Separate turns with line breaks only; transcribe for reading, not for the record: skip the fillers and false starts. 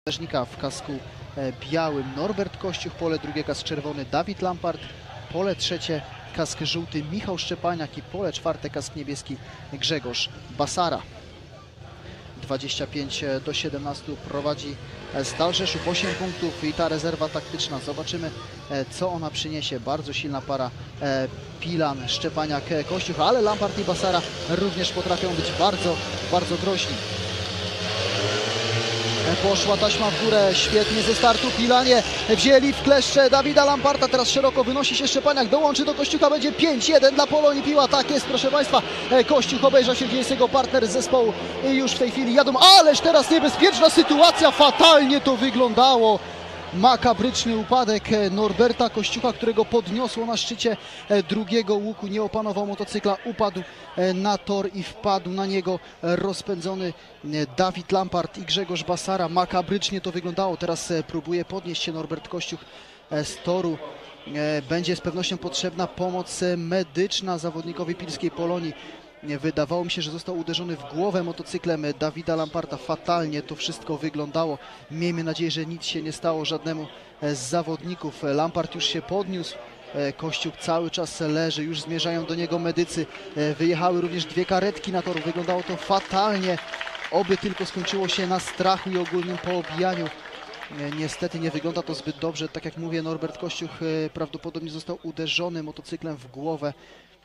W kasku białym Norbert Kościuch, pole drugie kask czerwony Dawid Lampart, pole trzecie kask żółty Michał Szczepaniak i pole czwarte kask niebieski Grzegorz Basara. 25-17 prowadzi Stal Rzeszów, 8 punktów i ta rezerwa taktyczna. Zobaczymy, co ona przyniesie. Bardzo silna para Pilan, Szczepaniak, Kościuch, ale Lampart i Basara również potrafią być bardzo groźni. Poszła taśma w górę, świetnie ze startu Pilanie wzięli w kleszcze Dawida Lamparta, teraz szeroko wynosi się Szczepaniak, dołączy do Kościucha, będzie 5-1 dla Polonii Piła, tak jest proszę Państwa, Kościuch obejrzał się, gdzie jest jego partner z zespołu i już w tej chwili jadą, ależ teraz niebezpieczna sytuacja, fatalnie to wyglądało. Makabryczny upadek Norberta Kościucha, którego podniosło na szczycie drugiego łuku, nie opanował motocykla, upadł na tor i wpadł na niego rozpędzony Dawid Lampart i Grzegorz Basara. Makabrycznie to wyglądało, teraz próbuje podnieść się Norbert Kościuch z toru. Będzie z pewnością potrzebna pomoc medyczna zawodnikowi pilskiej Polonii. Wydawało mi się, że został uderzony w głowę motocyklem Dawida Lamparta. Fatalnie to wszystko wyglądało. Miejmy nadzieję, że nic się nie stało żadnemu z zawodników. Lampart już się podniósł. Kościuch cały czas leży. Już zmierzają do niego medycy. Wyjechały również dwie karetki na tor. Wyglądało to fatalnie. Oby tylko skończyło się na strachu i ogólnym poobijaniu. Niestety nie wygląda to zbyt dobrze. Tak jak mówię, Norbert Kościuch prawdopodobnie został uderzony motocyklem w głowę.